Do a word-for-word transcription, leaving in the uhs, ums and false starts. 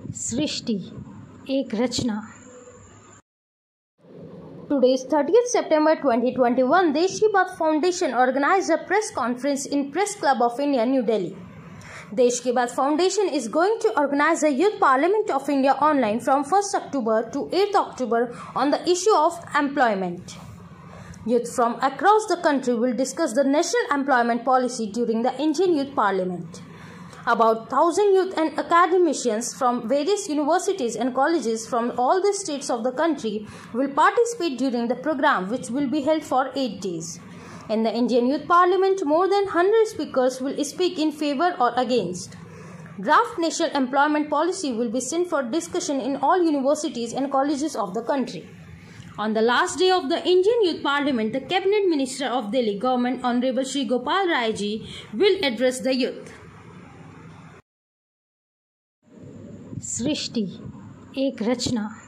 सृष्टि एक रचना। Today is thirtieth September twenty twenty-one. Desh ki Baat foundation organized a press conference in Press Club of India, New Delhi. Desh ki Baat foundation is going to organize a Youth Parliament of India online from first October to eighth October on the issue of employment. Youth from across the country will discuss the national employment policy during the Indian Youth Parliament. About one thousand youth and academicians from various universities and colleges from all the states of the country will participate during the program, which will be held for eight days. In the Indian Youth Parliament, more than one hundred speakers will speak in favor or against. Draft National Employment Policy will be sent for discussion in all universities and colleges of the country. On the last day of the Indian Youth Parliament, the Cabinet Minister of Delhi Government, Honorable Shri Gopal Rai ji, will address the youth. सृष्टि एक रचना।